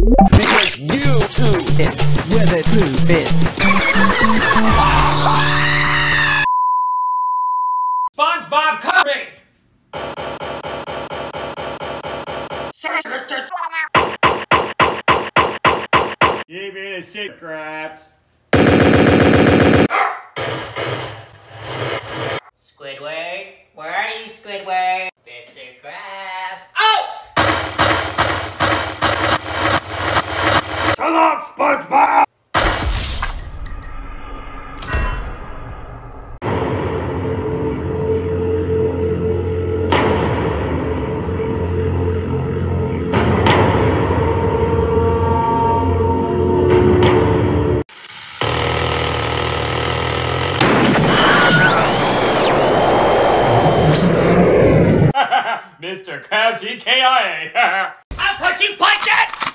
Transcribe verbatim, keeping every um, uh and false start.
Because you poo it's where the poo fits. SpongeBob, cover me! Give me the shit, crabs. Squidward, where are you, Squidward? Mister Krabs. Oh! Shut up, SpongeBob! Mister Krabs, G K I A. I'll put you punch it!